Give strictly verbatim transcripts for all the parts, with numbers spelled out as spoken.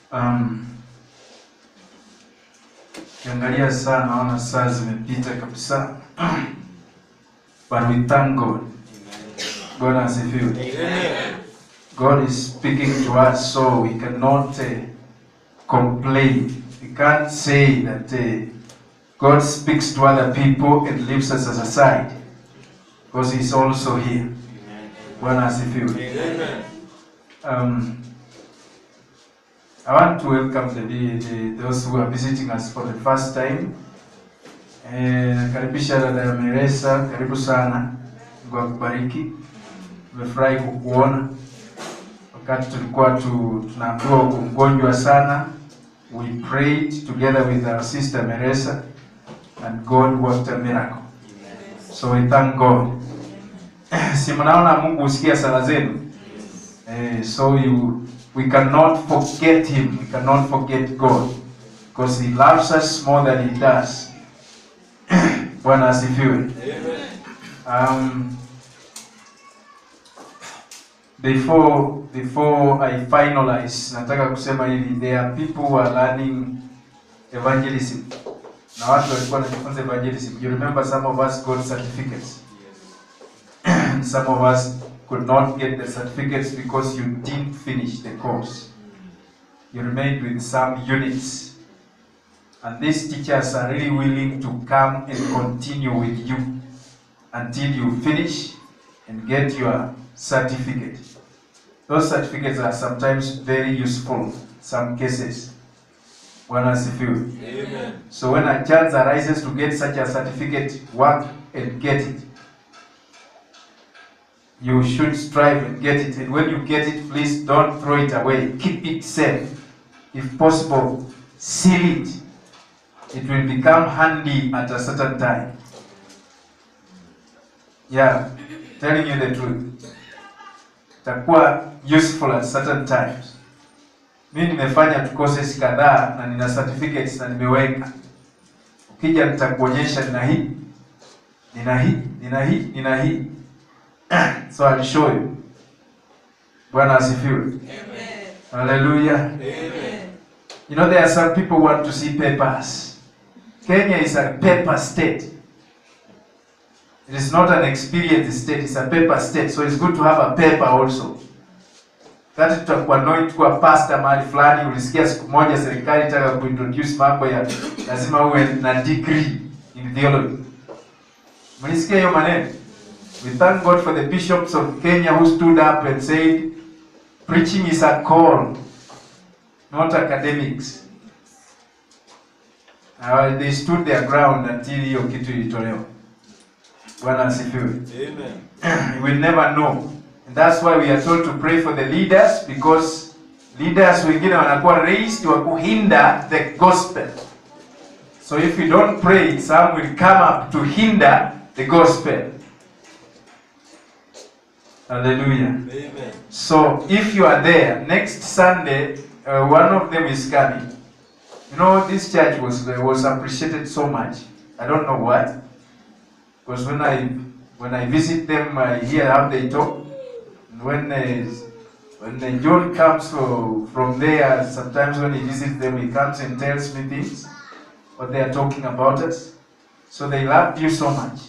Um, kiangalia sana naona saa zimepita kabisa. But we thank God. God asifiwe. Amen. God is speaking to us, so we cannot uh, complain. We can't say that uh, God speaks to other people and leaves us as aside, because He's also here. God asifiwe. Amen. Um, I want to welcome the, the, those who are visiting us for the first time. Eh, karibisha dada Meresa, karibu sana. Mungu akubariki. Nimefurahi kukuona. Wakati tulikuwa tu, tunaambiwa uko mgonjwa sana, we prayed together with our sister Meresa and God worked a miracle. So we thank God. Si mnaona Mungu usikia sala zenu? Eh, so you we cannot forget Him. We cannot forget God, because He loves us more than He does. Bwana asifiwe. Um, before before I finalize, nataka kusema hivi, there are people who are learning evangelism. Na watu walikuwa wanajifunza evangelism. You remember some of us got certificates. Some of us could not get the certificates because you didn't finish the course. You remained with some units. And these teachers are really willing to come and continue with you until you finish and get your certificate. Those certificates are sometimes very useful in some cases. Bwana asifiwe. Amen. So when a chance arises to get such a certificate, work and get it. You should strive and get it. And when you get it, please don't throw it away. Keep it safe. If possible, seal it. It will become handy at a certain time. Yeah, telling you the truth. Itakuwa useful at certain times. Mimi nimefanya tu courses kadhaa na nina certificates na nimeweka. Ukija nitakuonyesha nina hii, nina hii, nina hii, nina hii. So I'll show you. Bwana asifiwe. Amen. Hallelujah. Amen. You know, there are some people who want to see papers. Kenya is a paper state. It is not an experienced state, it's a paper state. So it's good to have a paper also. Kati tutakuwa anoint kwa pastor mahali fulani, ulisikia siku moja serikali itaka kuintroduce mambo ya lazima uwe na degree in theology. Mlisikia hiyo maneno? We thank God for the bishops of Kenya who stood up and said, preaching is a call, not academics. Uh, they stood their ground until hiyo kitu ilitolewa. Bwana asifiwe. Amen. You will never know. And that's why we are told to pray for the leaders, because leaders wengine wanakuwa raised wa kuhinder the gospel. So if we don't pray, some will come up to hinder the gospel. Hallelujah. Amen. So if you are there next Sunday, uh, one of them is coming. You know, this church was uh, was appreciated so much. I don't know what, because when I when I visit them, I hear how they talk. And when uh, when uh, John comes for, from there, sometimes when he visits them, he comes and tells me things, what they are talking about us. So they love you so much.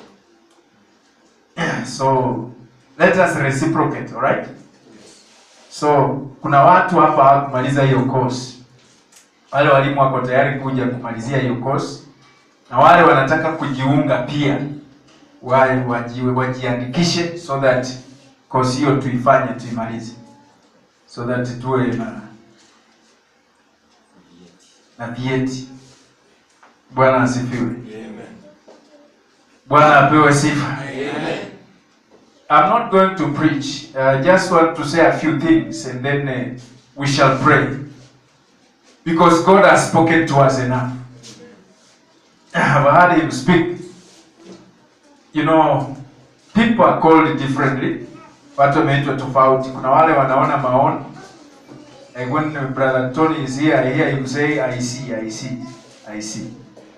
So let us reciprocate, all right? So kuna watu hapa kumaliza hiyo course. Wale walimu wako tayari kuja kumalizia hiyo course. Na wale wanataka kujiunga pia wale wajiwe wajiandikishe, so that course hiyo tuifanye tuimalize. So that tuwe na na vyeti. Bwana asifiwe. Amen. Bwana apewe sifa. Amen. I'm not going to preach. I uh, just want to say a few things and then uh, we shall pray. Because God has spoken to us enough. I've heard Him speak. You know, people are called differently. Watu wameitwa tofauti. Kuna wale wanaona maono. And when Brother Tony is here, I hear him say, I see, I see, I see.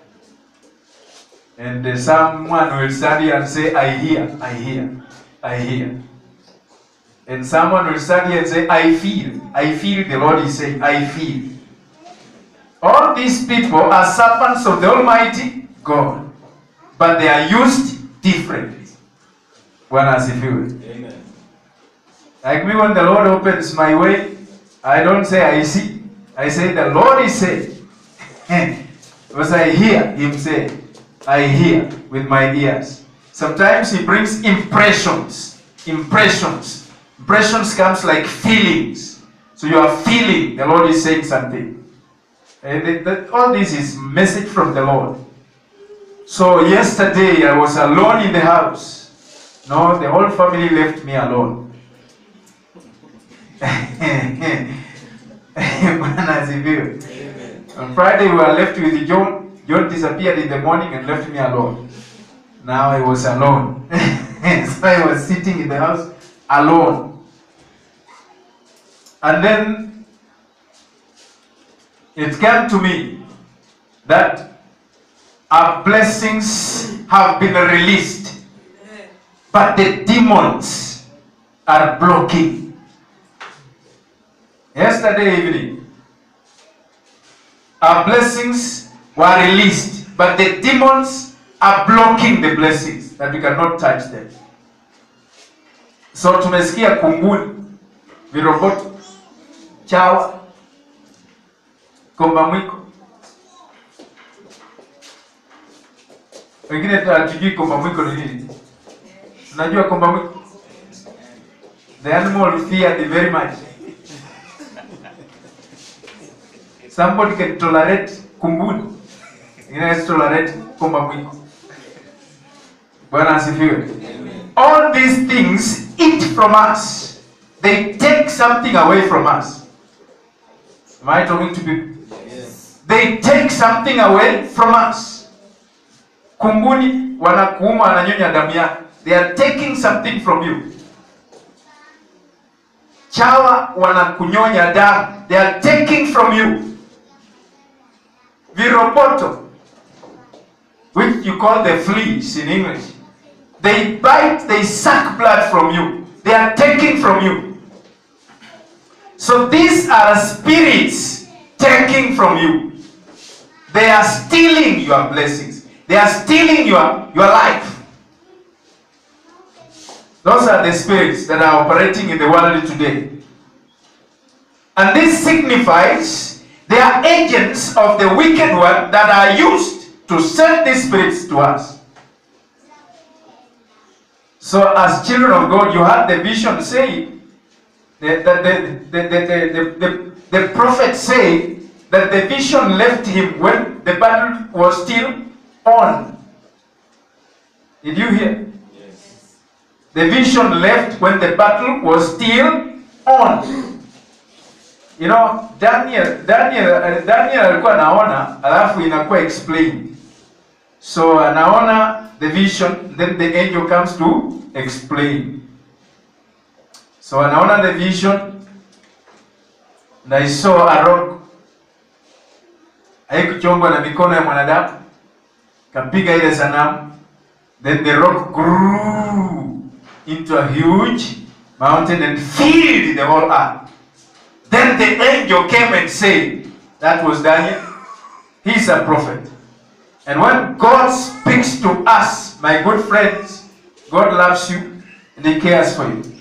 And uh, someone will stand here and say, I hear, I hear. I hear. And someone will stand here and say, I feel. I feel. The Lord is saying, I feel. All these people are servants of the Almighty God. But they are used differently. Bwana asifiwe. Amen. Like me, when the Lord opens my way, I don't say I see. I say the Lord is saying. Because I hear him say, I hear with my ears. Sometimes he brings impressions. Impressions. Impressions comes like feelings. So you are feeling the Lord is saying something. And that, that, all this is message from the Lord. So yesterday I was alone in the house. No, the whole family left me alone. On Friday we were left with John. John disappeared in the morning and left me alone. Now I was alone. So I was sitting in the house alone. And then it came to me that our blessings have been released, but the demons are blocking. Yesterday evening, our blessings were released, but the demons are blocking the blessings, that we cannot touch them. So tumesikia kunguni, viroboto, chawa, komba mwiko. Wengine hatujui komba mwiko ni nini. Unajua komba mwiko? The animal feared very much. Somebody can tolerate kunguni. You know, tolerate komba mwiko. Bwana asifiwe. All these things eat from us. They take something away from us. Am I talking to people? Yes. They take something away from us. Kunguni wanakuuma wananyonya damu yako. They are taking something from you. Chawa wanakunyonya damu. They are taking from you. Viroboto, which you call the fleas in English. They bite, they suck blood from you. They are taking from you. So these are spirits taking from you. They are stealing your blessings. They are stealing your, your life. Those are the spirits that are operating in the world today. And this signifies they are agents of the wicked one that are used to send these spirits to us. So as children of God, you had the vision saying, the, the, the, the, the, the, the, the prophet said that the vision left him when the battle was still on. Did you hear? Yes. The vision left when the battle was still on. You know, Daniel, Daniel, uh, Daniel alikuwa anaona, alafu inakuwa explained. So anaona the vision, then the angel comes to explain. So anaona the vision, and I saw a rock. Haikuchongwa na mikono ya mwanadamu, kapiga ile sanamu. Then the rock grew into a huge mountain and filled the whole earth. Then the angel came and said, that was Daniel, he's a prophet. And when God speaks to us, my good friends, God loves you and He cares for you.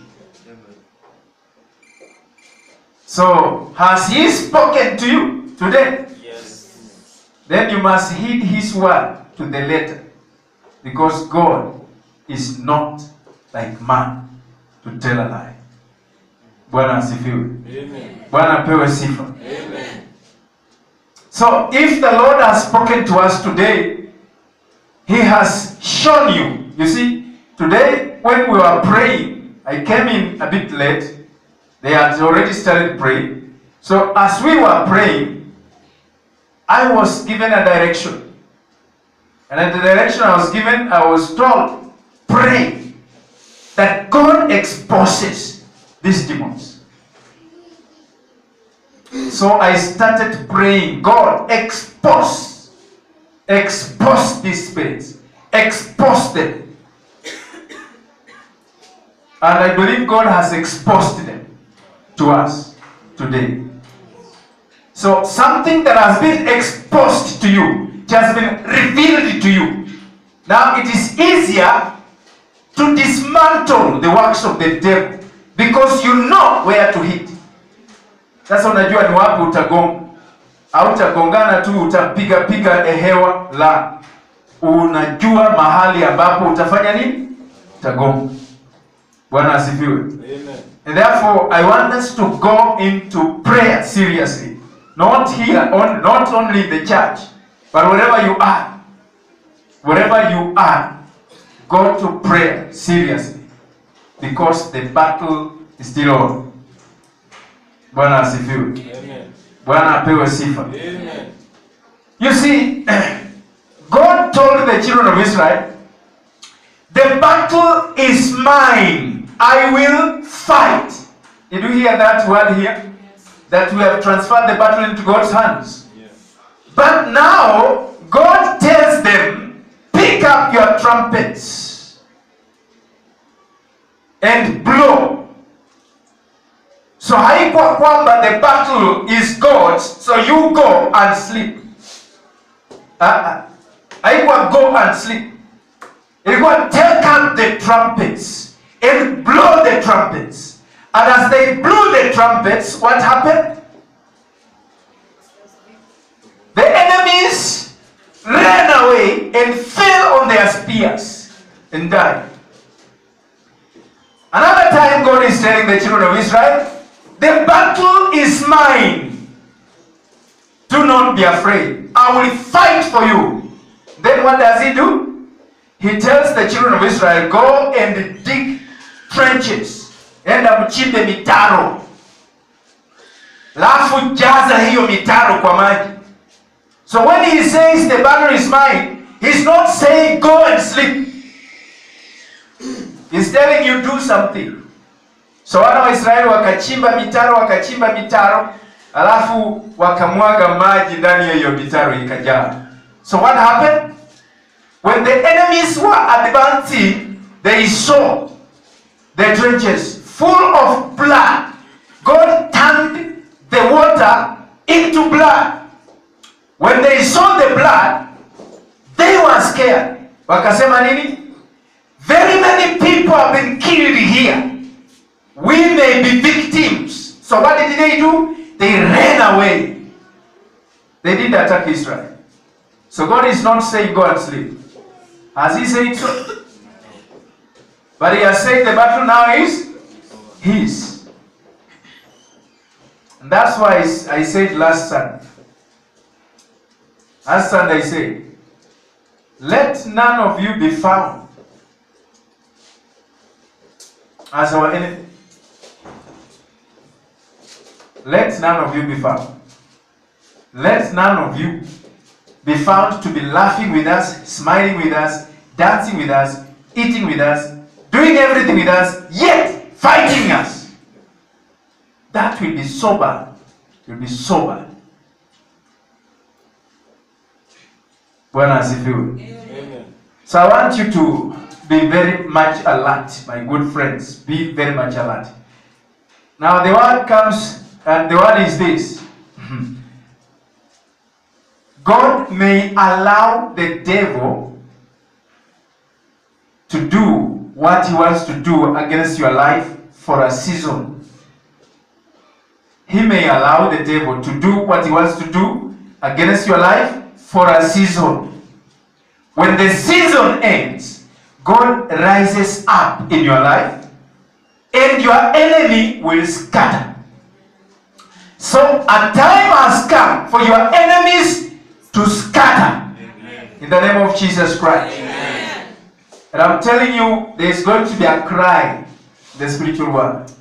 So, has He spoken to you today? Yes. Then you must heed His word to the letter. Because God is not like man to tell a lie. Bwana asifiwe. Amen. Bwana pewe sifa. Amen. So, if the Lord has spoken to us today, He has shown you. You see, today when we were praying, I came in a bit late. They had already started praying. So as we were praying, I was given a direction. And at the direction I was given, I was told, pray that God exposes these demons. So I started praying, God, expose, expose these spirits, expose them. And I believe God has exposed them to us today. So something that has been exposed to you, it has been revealed to you. Now it is easier to dismantle the works of the devil because you know where to hit. Sasa unajua ni wapi utagonga. Hautagongana tu utapiga piga hewa la. Unajua mahali ambapo utafanya nini? Utagonga. Bwana asifiwe. Amen. And therefore I want us to go into prayer seriously. Not here, on, not only in the church, but wherever you are. Wherever you are, go to prayer seriously. Because the battle is still on. Bwana asifiwe. Amen. Bwana apewe sifa. Amen. You see, God told the children of Israel, the battle is mine. I will fight. Did you hear that word here? Yes. That we have transferred the battle into God's hands. Yes. But now, God tells them, pick up your trumpets and blow. So haikuwa kwamba the battle is God's, so you go and sleep. Uh-uh. Haikuwa go and sleep. Ilikuwa take up the trumpets and blow the trumpets. And as they blew the trumpets, what happened? The enemies ran away and fell on their spears and died. Another time God is telling the children of Israel, the battle is mine. Do not be afraid. I will fight for you. Then what does he do? He tells the children of Israel, go and dig trenches. Enda mchimbe mitaro. Lafu jaza hiyo mitaro kwa maji. So when he says the battle is mine, he's not saying go and sleep. He's telling you do something. So wana wa Israeli wakachimba mitaro, wakachimba mitaro, alafu wakamwaga maji ndani ya hiyo mitaro ikajaa. So what happened? When the enemies were advancing, they saw the trenches full of blood. God turned the water into blood. When they saw the blood, they were scared. Wakasema nini? Very many people have been killed here. We may be victims. So what did they do? They ran away. They didn't attack Israel. So God is not saying go and sleep. Has he said so? But he has said the battle now is his. And that's why I said last Sunday. Last Sunday I said, let none of you be found as our enemy. Let none of you be found. Let none of you be found to be laughing with us, smiling with us, dancing with us, eating with us, doing everything with us, yet fighting us. That will be sober. It will be sober. Bwana asifiwe. Amen. So I want you to be very much alert, my good friends. Be very much alert. Now the word comes, and the word is this. God may allow the devil to do what he wants to do against your life for a season. He may allow the devil to do what he wants to do against your life for a season. When the season ends, God rises up in your life and your enemy will scatter. So a time has come for your enemies to scatter. Amen. In the name of Jesus Christ. Amen. And I'm telling you, there's going to be a cry in the spiritual world.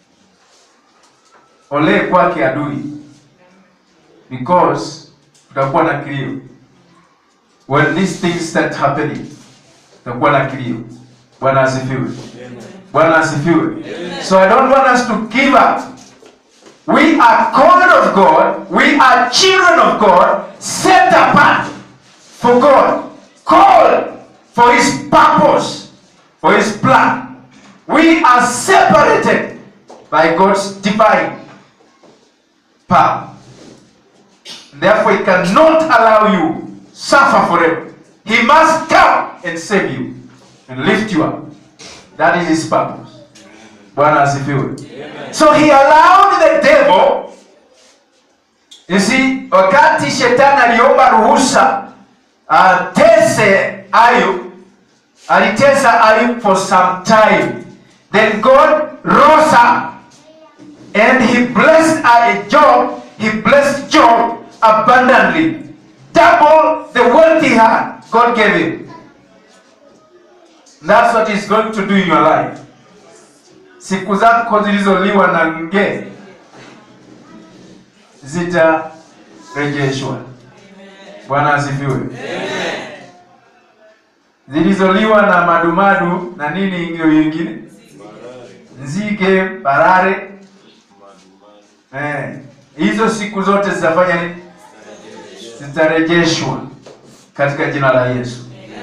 Ole kwake adui. Because tutakuwa na kilio. When these things start happening, tutakuwa na kilio. Bwana asifiwe. Bwana asifiwe. So I don't want us to give up. We are called of God. We are children of God, set apart for God, called for his purpose, for his plan. We are separated by God's divine power. Therefore, He cannot allow you suffer forever. He must come and save you and lift you up. That is His purpose. Bwana asifiwe. So He allowed the devil. You see, wakati shetani aliomba ruhusa atese Ayub, alitesa Ayub for some time. Then God rose up and He blessed Job. He blessed Job abundantly. Double the wealth he had, God gave him. That's what He's going to do in your life. Siku zako zilizoliwa na nge zitarejeshwa. Bwana asifiwe. Zilizoliwa na madumadu na nini ingio yingine? Nzige, parare. Eh, hizo siku zote zitafanya nini? Zitarejeshwa katika jina la Yesu.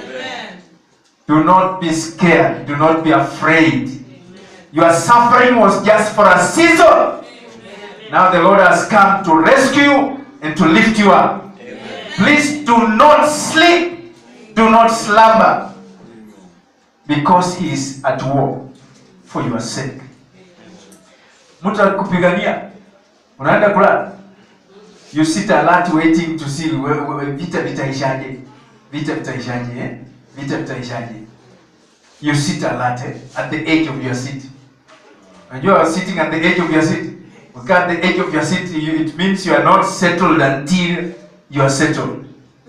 Do not be scared. Do not be afraid. Your suffering was just for a season. Now the Lord has come to rescue you and to lift you up. Please do not sleep. Do not slumber. Because He is at war for your sake. Mtu akupigania, unaenda kulala. You sit alert waiting to see vita vitaishaje. Vita vitaishaje, eh? Vita vitaishaje. You sit alert eh? At the edge of your seat. When you are sitting at the edge of your seat, look at the edge of your seat, it means you are not settled until you are settled.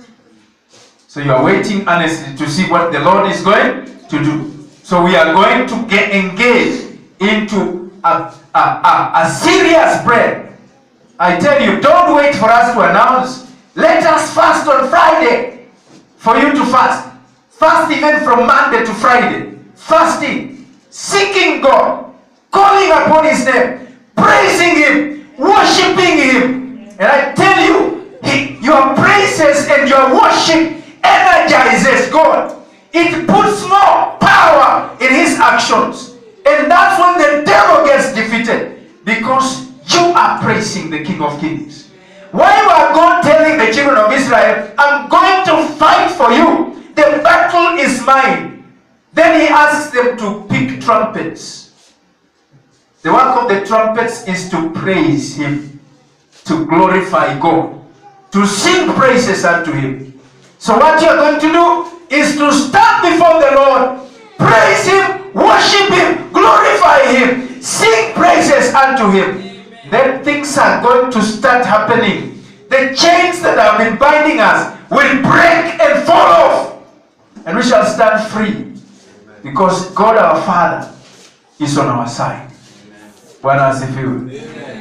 So you are waiting honestly to see what the Lord is going to do. So we are going to get engaged into a, a, a, a serious prayer. I tell you, don't wait for us to announce. Let us fast on Friday for you to fast. Fast even from Monday to Friday. Fasting, seeking God, calling upon His name, praising Him, worshiping Him. And I tell you, he, your praises and your worship energizes God. It puts more power in His actions. And that's when the devil gets defeated. Because you are praising the King of Kings. Why was God telling the children of Israel, I'm going to fight for you. The battle is mine. Then He asks them to pick trumpets. The work of the trumpets is to praise Him, to glorify God, to sing praises unto Him. So what you are going to do is to stand before the Lord, praise Him, worship Him, glorify Him, sing praises unto Him. Then things are going to start happening. The chains that have been binding us will break and fall off. And we shall stand free. Because God our Father is on our side. Bwana asifiwe.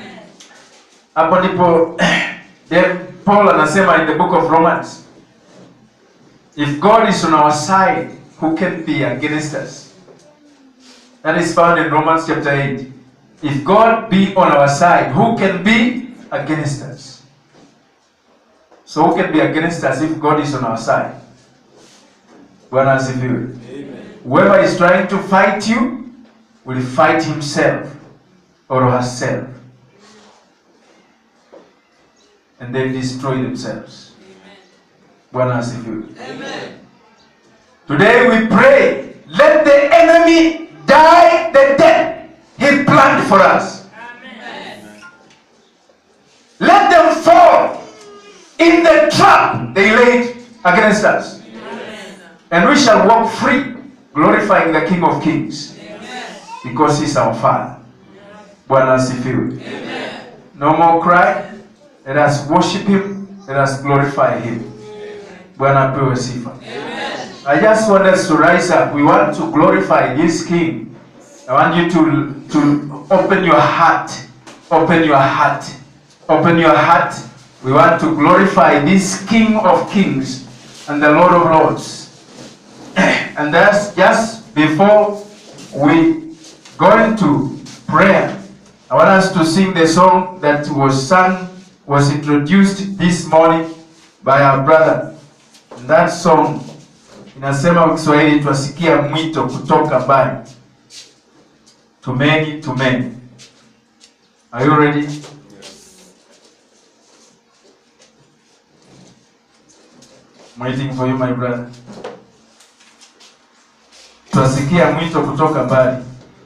Hapo ndipo Paul anasema in the book of Romans, if God is on our side, who can be against us? That is found in Romans chapter eight. If God be on our side, who can be against us? So who can be against us if God is on our side? Bwana asifiwe. Whoever is trying to fight you will fight himself or herself. And they destroy themselves. Bwana asifiwe. Today we pray, let the enemy die the death He planned for us. Amen. Let them fall in the trap they laid against us. Amen. And we shall walk free, glorifying the King of Kings. Amen. Because He's our Father. Bwana asifiwe. No more cry. Let us worship Him. Let us glorify Him. Bwana apewe sifa. I just want us to rise up. We want to glorify this King. I want you to, to open your heart. Open your heart. Open your heart. We want to glorify this King of Kings and the Lord of Lords. And that's just before we go into prayer. I want us to sing the song that was sung, was introduced this morning by our brother. And that song inasema kwa Kiswahili, twasikia mwito kutoka mbali. to many, to many. Are you ready? I'm waiting for you, my brother. Twasikia mwito kutoka mbali.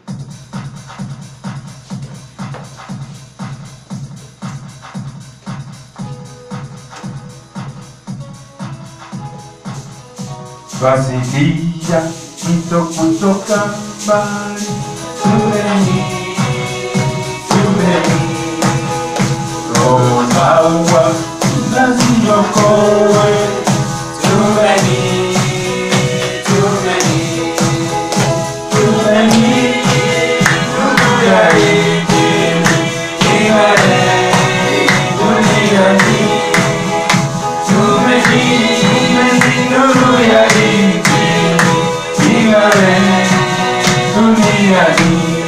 Twasikia mwito kutoka mbali. Tumeni, tumeni, roho zawa tunaziokoe. Too many, too many, too many, dunia hii, ingare, dunia hii. Too many, too many, dunia hii, ingare, dunia hii.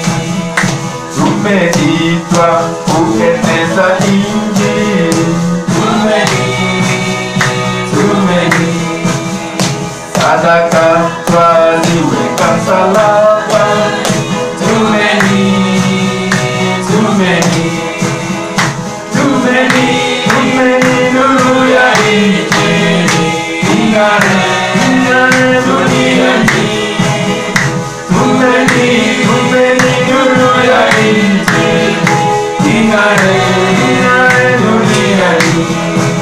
Tumeitwa kueneza Injili. Too many, too many, sadaka twaziweka msalaba. Too many, too many, too many, too many, nuru ya Injili ingare, ingare dunia hii. Too many, too many, nuru ya Injili ingare, ingare dunia hii.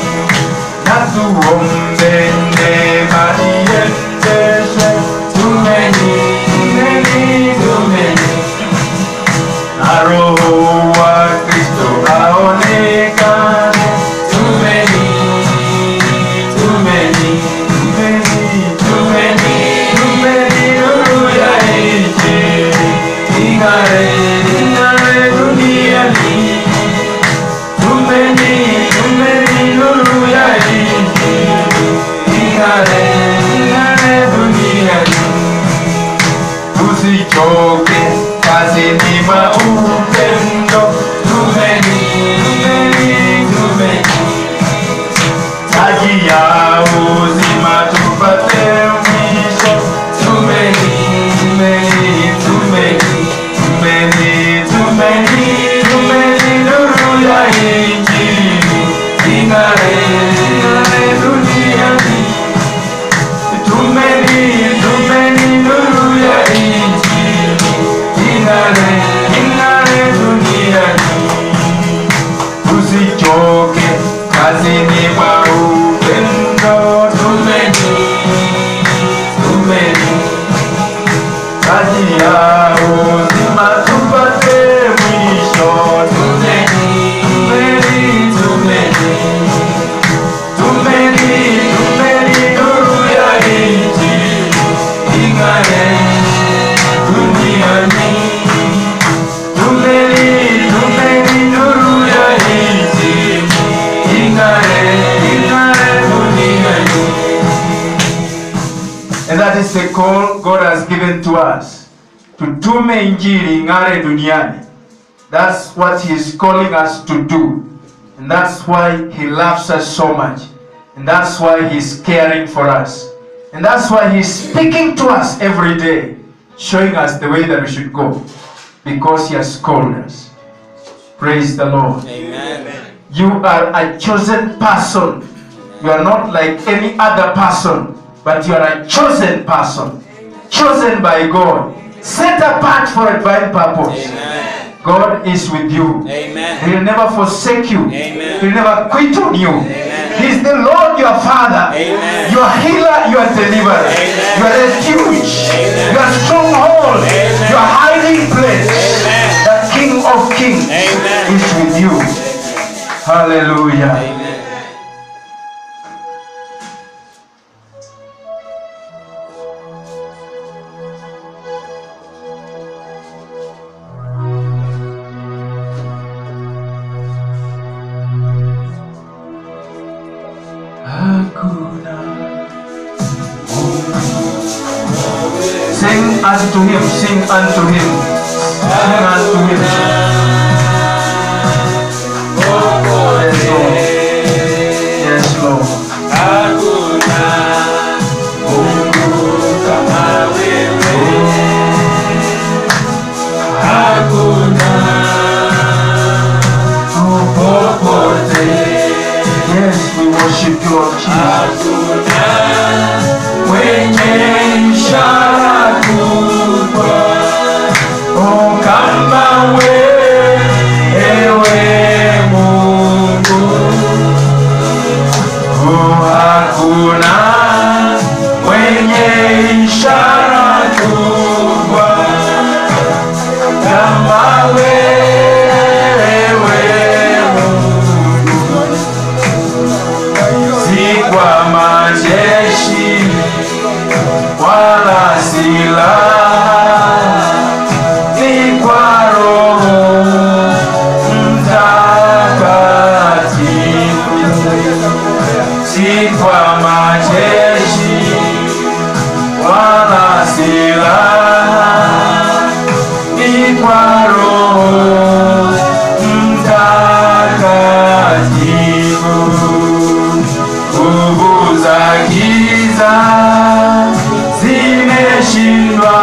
Natuombe neema iendeshe. Too many, too many, too many, na Roho wa Kristo aonekane. Too many, too many, too many, too many, too many, nuru ya Injili ingare, ingare dunia hii. Too many, too many, nuru ya Injili ingare, ingare dunia hii. Tusichoke kazini mwa upendo. Too many, too many, too many, taji ya uzima tupate mwisho. Too many, too many, too many, too many, too many, too many, nuru ya Injili ingare, ingare dunia hii. Too many, too many, nuru ya Injili ingare, ingare dunia hii. Tusichoke kazini mwa upendo. Too many, too many, taji ya uzima tupate mwisho. Too many, too many, too many, too many, too many, nuru ya Injili ingare dunia hii. Too many, too many, nuru ya Injili ingare, ingare dunia hii. And that is the call God has given to us, to tume Injili ingare duniani. That's what He is calling us to do. And that's why He loves us so much. And that's why He's caring for us. And that's why He's speaking to us every day, showing us the way that we should go, because He has called us. Praise the Lord. Amen. You are a chosen person. You are not like any other person, but you are a chosen person, chosen by God, set apart for a divine purpose. Amen. God is with you. Amen. He will never forsake you. Amen. He will never quit on you. Amen. He is the Lord your Father, Amen. your healer, your deliverer, Amen. your refuge, Amen. your stronghold, Amen. your hiding place. Amen. The King of Kings Amen. is with you. Hallelujah. Amen. Sing unto Him, sing unto Him, sing unto Him. Yes, Lord. Yes, Lord. Mungu kama wewe. Hakuna mwenye ishara kubwa oh, kama wewe, ewe Mungu. Oh, hakuna mwenye ishara kubwa kama wewe Mungu. Si kwa majeshi wala silaha, ni kwa Roho Mtakatifu. Si kwa majeshi wala silaha, ni kwa Roho Mtakatifu. Nguvu za giza zimeshindwa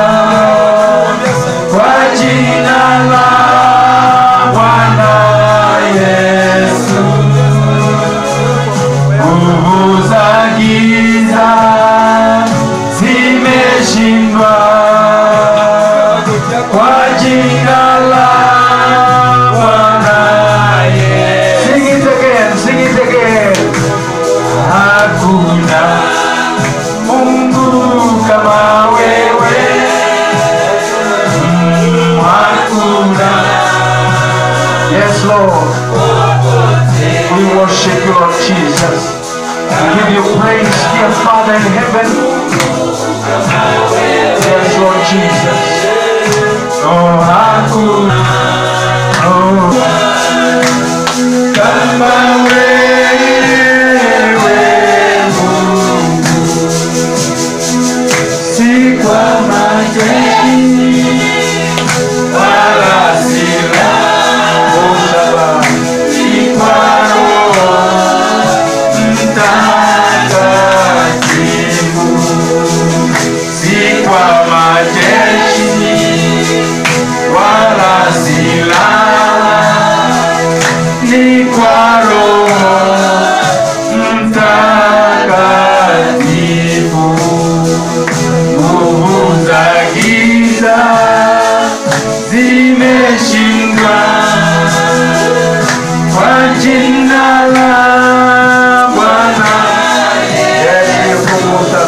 kwa jina la Bwana Yesu. Nguvu za giza zimeshindwa kwa jina la Bwana Yesu. Sing it again, sing it again. Hakuna Mungu kama wewe, mm, hakuna. Yes, Lord. We worship you, Lord Jesus. We give you praise, dear Father in heaven. Yes, Lord Jesus. Oh, hakuna. Oh, kama wewe Mungu. Si kwa majeshi wala silaha, oh Baba, si kwa Roho Mtakatifu. Si kwa majeshi wala silaha, ni kwa Roho Mtakatifu. Nguvu za giza zimeshindwa kwa jina la Bwana Yesu.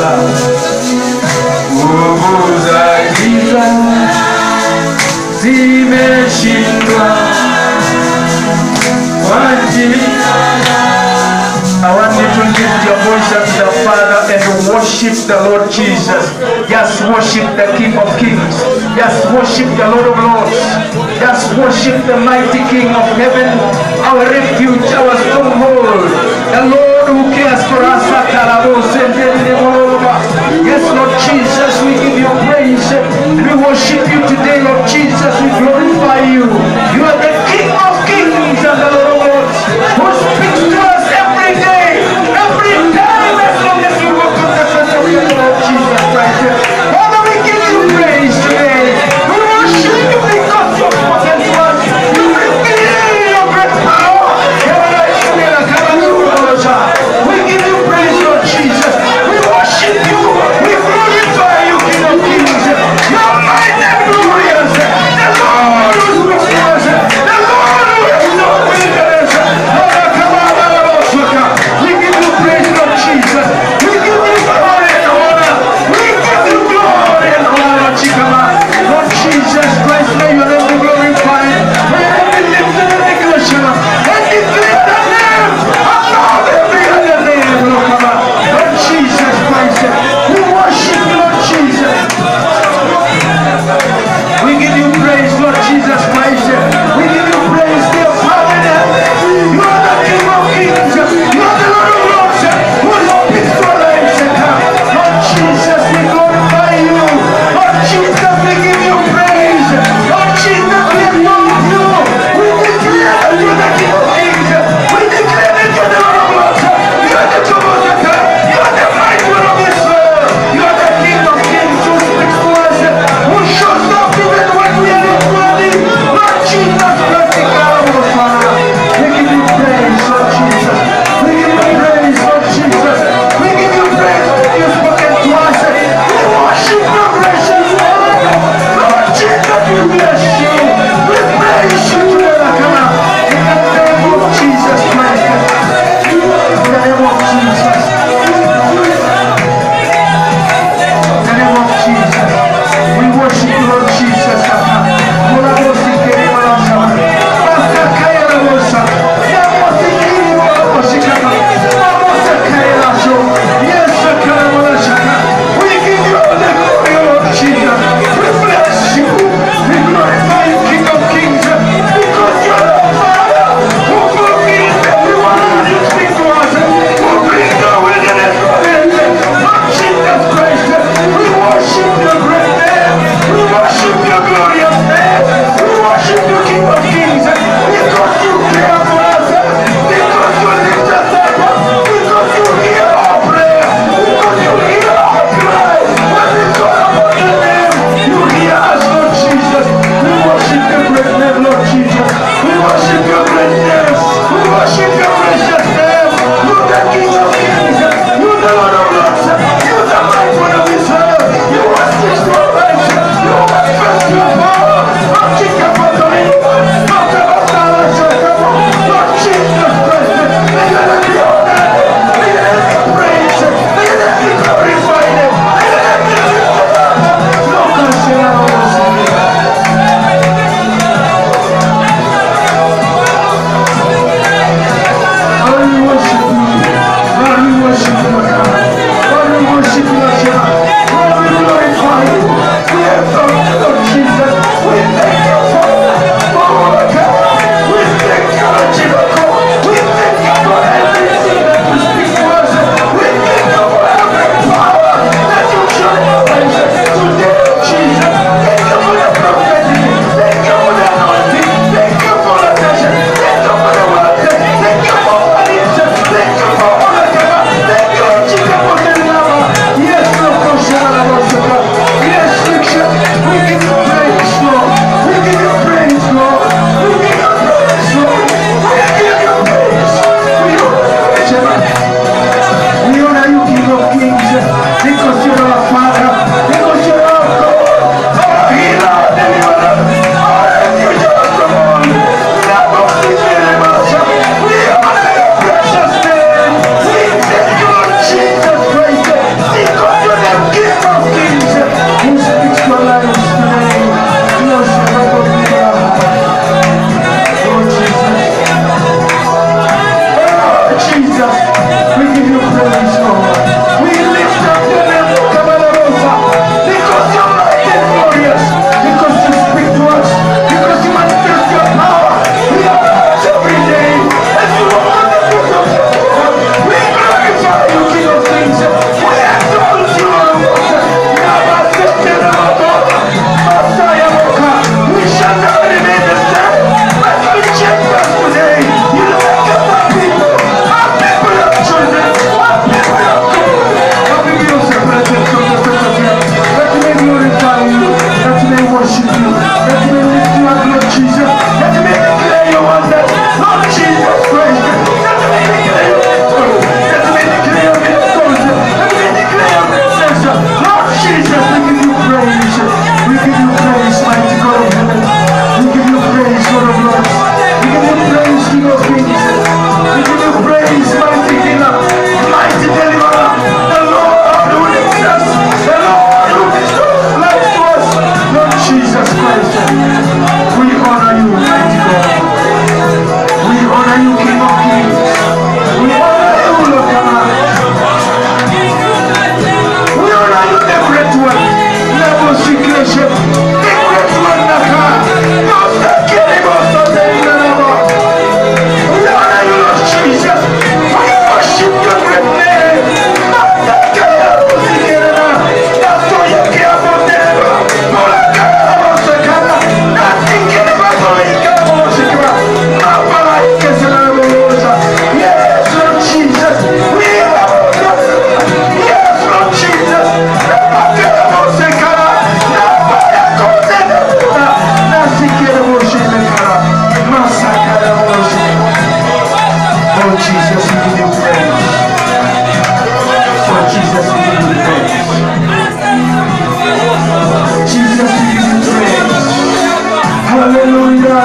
Nguvu za giza zimeshindwa kwa jina la. I want you to lift your voice up to the Father and worship the Lord Jesus. Just worship the King of Kings. Just worship the Lord of Lords. Just worship the mighty King of heaven, our refuge, our stronghold, the Lord who cares for us. Yes, Lord Jesus, we give you praise. We worship you today, Lord Jesus. We glorify you. You are the King of Kings and the Lord of Lords, who speaks to us every day, every time, as long as you walk on the face of the Lord Jesus Christ. Father, we give you praise today. We worship you because you have spoken to us. You reveal your great power. We give you praise, Lord Jesus. We worship you. We glorify you, King of Kings. Your mighty Jesus, we give you praise. For Jesus, we give you praise. Jesus, we give you praise. Hallelujah.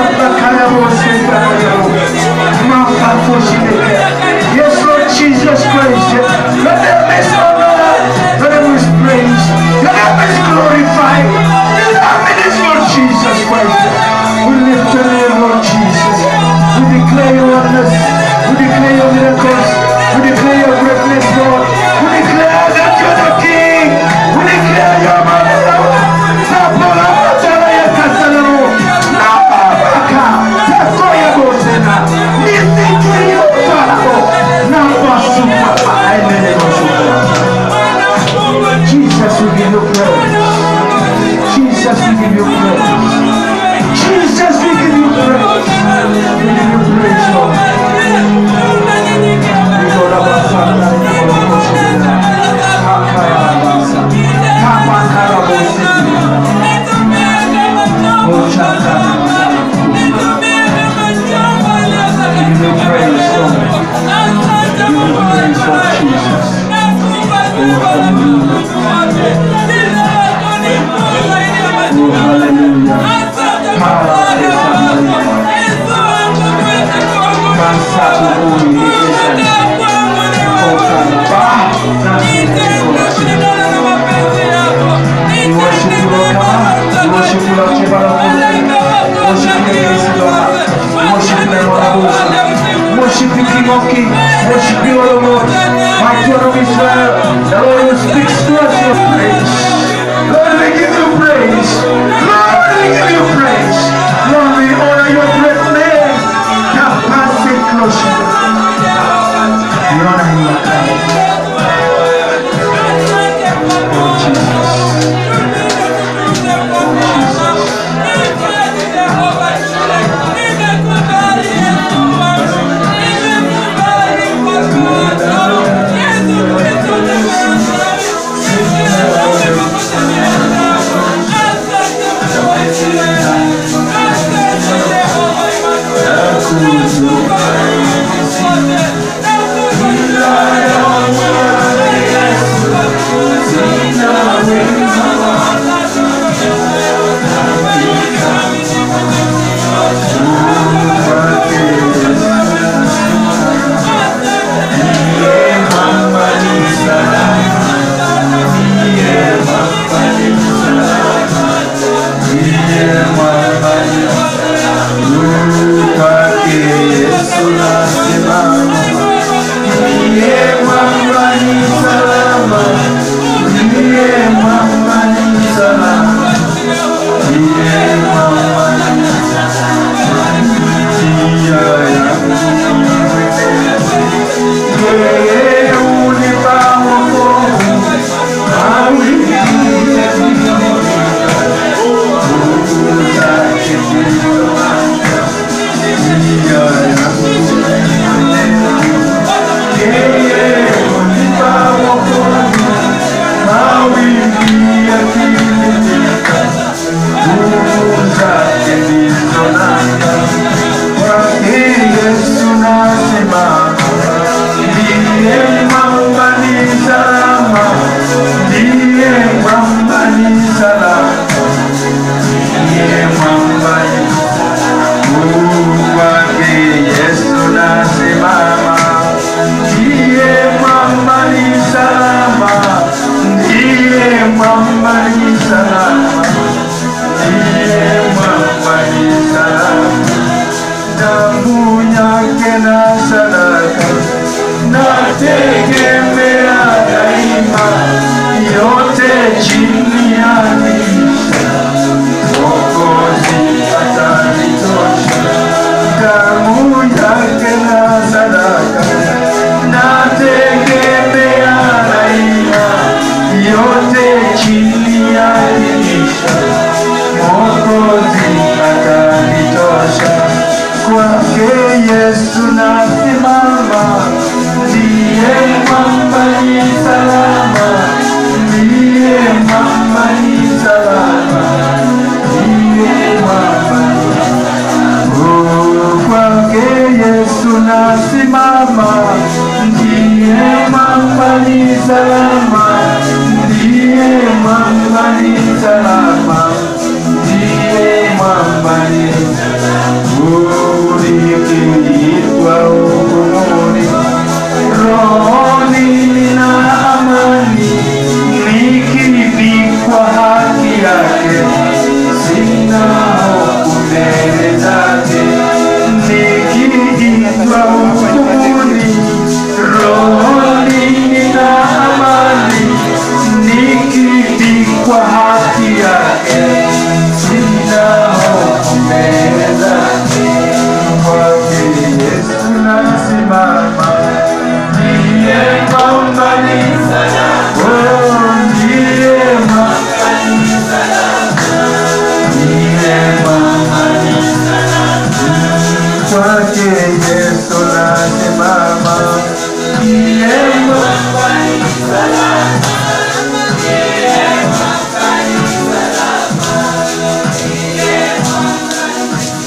Yes, Lord Jesus Christ. Your name is honored. Your name is praised. Your name is glorified. Your name is Lord Jesus Christ. We lift your name, Lord Jesus. We declare your wonders. We declare your miracles. We declare your greatness, Lord. We declare that you're the King. We declare your mother. Jesus, we give you praise. Jesus, we give you praise. Jesus, we give you praise. We give you praise, Lord. Worship the King of Kings. Worship the Lord of Lords. My God of Israel. The Lord who speaks to us your praise. Lord, we give you praise. Lord, we give you praise. Lord, we honor your great name. We honor you. Oh, Jesus. Yeah. nasimama, ndiye mwamba ni salama, ndiye mwamba ni salama, ndiye mwamba ni ulikiitwa hukumuni, rohoni nina amani, nikivikwa haki yake, sina hofu mbele zake, nikiitwa hukumuni, rohoni nina amani, nikivikwa haki yake, sina hofu mbele zake. Kwake Yesu nasimama, ndiye mwamba ni salama, ndiye mwamba ni salama, ndiye mwamba ni salama. Kwake Yesu nasimama, ndiye mwamba ni salama, ndiye mwamba ni salama, ndiye mwamba ni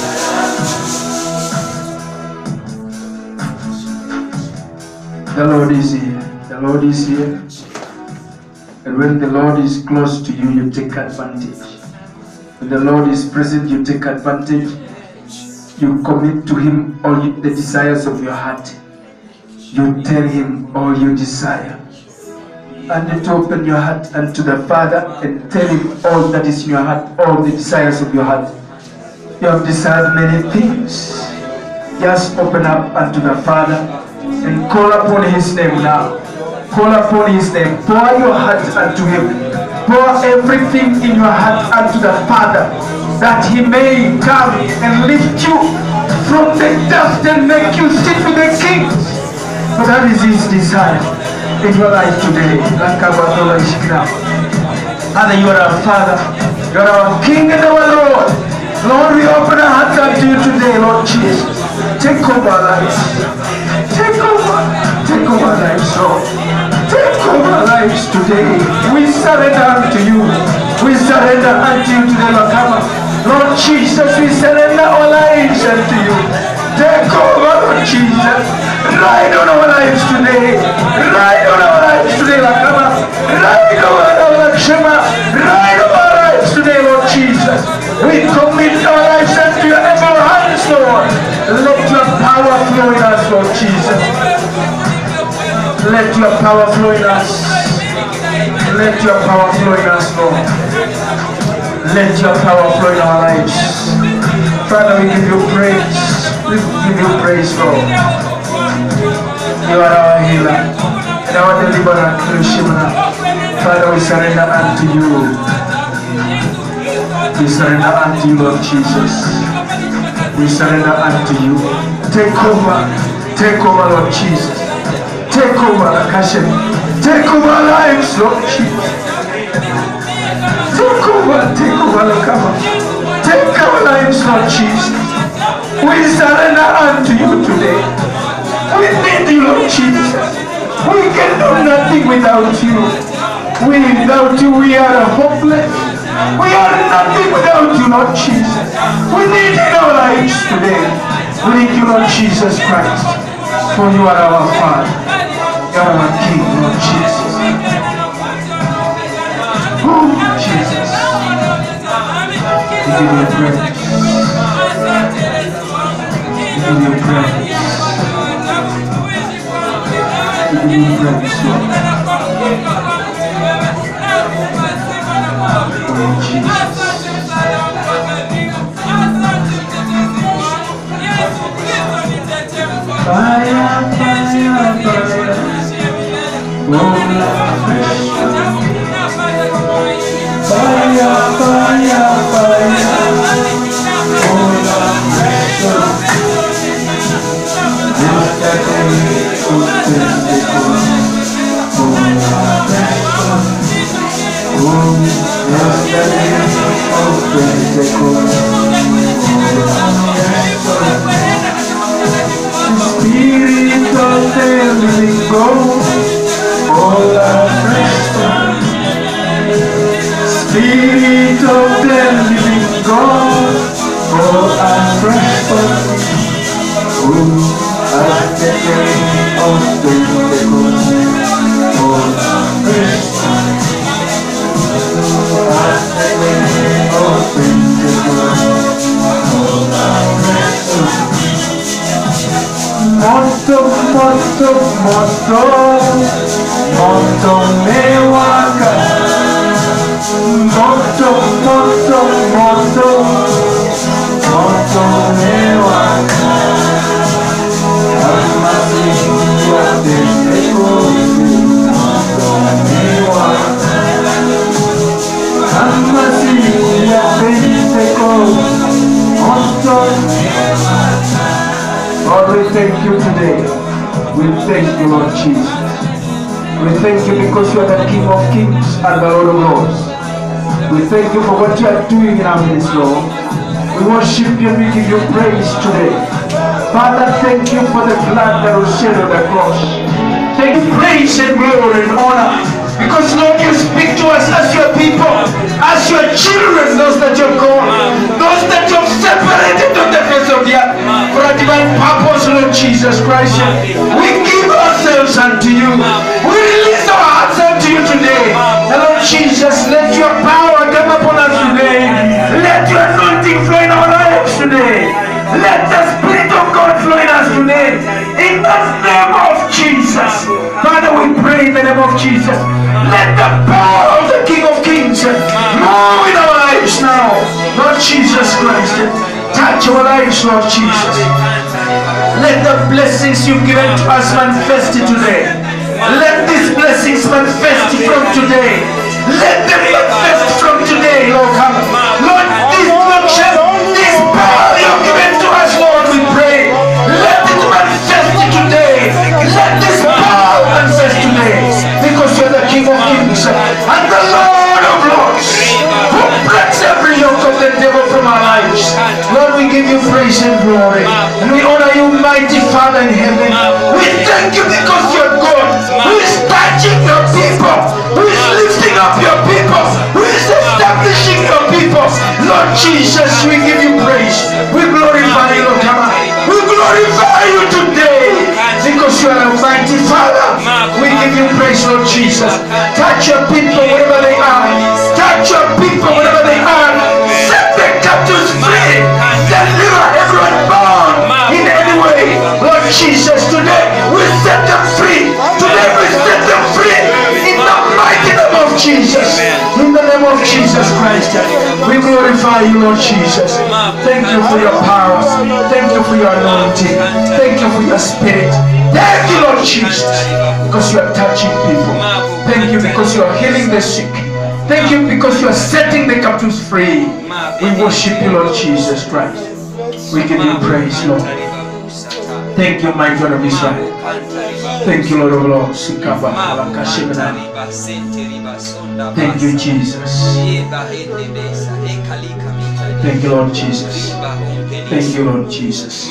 salama. The Lord is here. The Lord is here. And when the Lord is close to you, you take advantage. When the Lord is present, you take advantage. You commit to Him all the desires of your heart. You tell Him all you desire. And to open your heart unto the Father and tell Him all that is in your heart, all the desires of your heart. You have desired many things. Just open up unto the Father and call upon His name now. Call upon His name. Pour your heart unto Him. Pour everything in your heart unto the Father, that He may come and lift you from the dust and make you sit with the kings. For that is His desire in your life today. Father, you are our Father. You are our King and our Lord. Lord, we open our hearts unto you today, Lord Jesus. Take over our lives. Take over. Take over our lives, Lord. Take over our lives today. We surrender unto you. We surrender unto you today, Lord. Lord Jesus, we surrender our lives unto you. Take over, Lord Jesus. Ride on our lives today. Ride on our lives today, Lord. Ride over our Shema. Ride over our lives today, Lord Jesus. We commit our lives unto your able hands, Lord. Let your power flow in us, Lord Jesus. Let your power flow in us. Let your power flow in us, Lord. Let your power flow in our lives. Father, we give you praise. We give you praise, Lord. You are our healer and our deliverer, Krishna. Father, we surrender unto you. We surrender unto you, Lord Jesus. We surrender unto you. Take over. Take over, Lord Jesus. Take over, Akashem. Take over our lives, Lord Jesus. Take over, take over, Lakama. Take our lives, Lord Jesus. We surrender unto you today. We need you, Lord Jesus. We can do nothing without you. Without you, we are hopeless. We are nothing without you, Lord Jesus. We need you in our lives today. We need you, Lord Jesus Christ. For you are our Father. You are our King, Lord Jesus. Oh, Jesus. We give you praise. We give you praise. We give you praise, Lord. Oh, Jesus. Fire, fire, fire. Oh, fire, fire, fire. Spirit of the living God, all Moto, moto, moto, moto mewaka. Moto, moto, moto, moto mewaka. Hamasisha Pentekoste, moto mewaka. Hamasisha Pentekoste, moto mewaka. Lord, we thank you today. We thank you, Lord Jesus. We thank you because you are the King of Kings and the Lord of Lords. We thank you for what you are doing in our midst, Lord. We worship you and we give you praise today. Father, thank you for the blood that was shed on the cross. Thank you, praise and glory and honor. Because, Lord, you speak to us as your people, as your children, those that you're called, those that you've separated on the face of the earth for a divine purpose, Lord Jesus Christ. We give ourselves unto you. We release our hearts unto you today. And Lord Jesus, let your power come upon us today. Let your anointing flow in our lives today. Let the Spirit of God flow in us today. In the name of Jesus. Father, we pray in the name of Jesus. Let the power of the King of Kings move in our lives now. Lord Jesus Christ, touch our lives, Lord Jesus. Let the blessings you've given to us manifest today. Let these blessings manifest from today. Let them manifest from today, Lord. Lord, this function, this power you've given to us, Lord, we pray. Let it manifest today. Let this power manifest today. Because you're the King of Kings and the Lord of Lords, who breaks every yoke of the devil from our lives. Lord, we give you praise and glory, and we honor you, mighty Father in heaven. We thank you because you're God, who is touching your people, who is lifting up your people, who is establishing your people. Lord Jesus, we give you praise. We glorify you, Lord. We glorify you today because you are a mighty Father. We give you praise, Lord Jesus. Touch your people wherever they are. Touch your people wherever they are. Set the captives free. Deliver everyone bound in any way. Lord Jesus, today we set them free. Today we set them free in the mighty name of Jesus. In the name of Jesus Christ, we glorify you, Lord Jesus. Thank you for your power. Thank you for your anointing. Thank you for your spirit. Thank you, Lord Jesus, because you are touching people. Thank you because you are healing the sick. Thank you because you are setting the captives free. We worship you, Lord Jesus Christ. We give you praise, Lord. Thank you, my God of Israel. Thank you, Lord of Lords. Thank you, Jesus. Thank you, Lord Jesus. Thank you, Lord Jesus.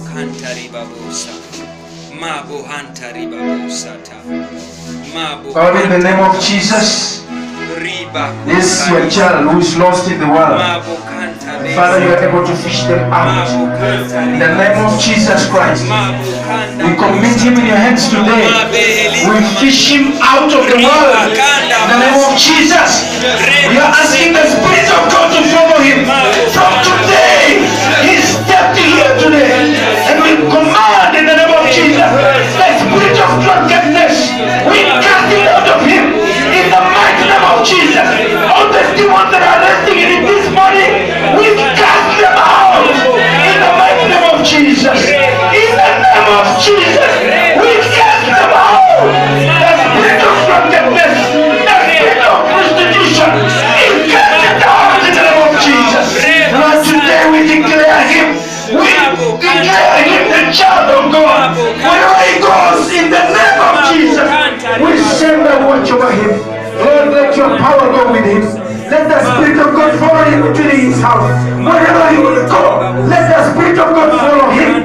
God, in the name of Jesus, this your child who is lost in the world, Father, you are able to fish them out. In the name of Jesus Christ, we commit him in your hands today. We fish him out of the world. In the name of Jesus, we are asking the Spirit of God to follow him. From today, he stepped here today, and we command in the name of Jesus, the spirit of drunkenness, we cast it out of him. In the mighty name of Jesus, all the demons that are resting in him this morning, we cast them out. In the mighty name of Jesus, in the name of Jesus, we cast them out. The spirit of drunkenness, the spirit of prostitution, is cast out in the name of Jesus. Lord, today we declare him, we declare him the child of God. Wherever he goes, in the name of Jesus, we send the watch over him. Lord, let your power go with him. Let the Spirit of God follow him to his house. Wherever he will go, let the Spirit of God follow him.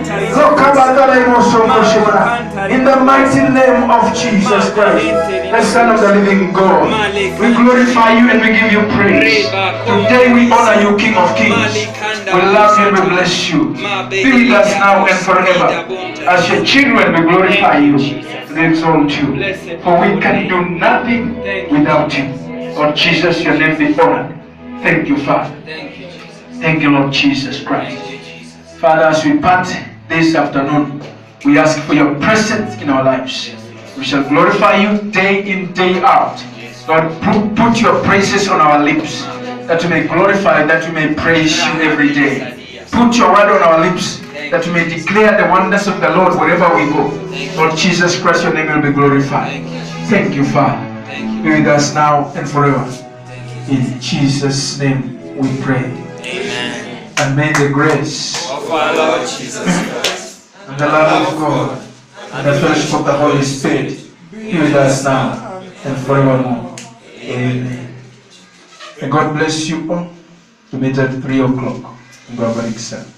In the mighty name of Jesus Christ, the Son of the living God, we glorify you and we give you praise. Today we honor you, King of Kings. We love you and we bless you. Be with us now and forever. As your children, we glorify you and exalt you. For we can do nothing without you. Lord Jesus, your name be honored. Thank you, Father. Thank you, Lord Jesus Christ. Father, as we part this afternoon, we ask for your presence in our lives. We shall glorify you day in, day out. Lord, put your praises on our lips, that we may glorify, that we may praise you every day. Put your word on our lips, that we may declare the wonders of the Lord wherever we go. Lord Jesus Christ, your name will be glorified. Thank you, Father. Be with us now and forever. In Jesus' name we pray. Amen. And may the grace Of our Lord Jesus Christ, and the love of God and the fellowship of the Holy Spirit be with us now and forevermore. Amen. And God bless you all. To meet at three o'clock. God bless you.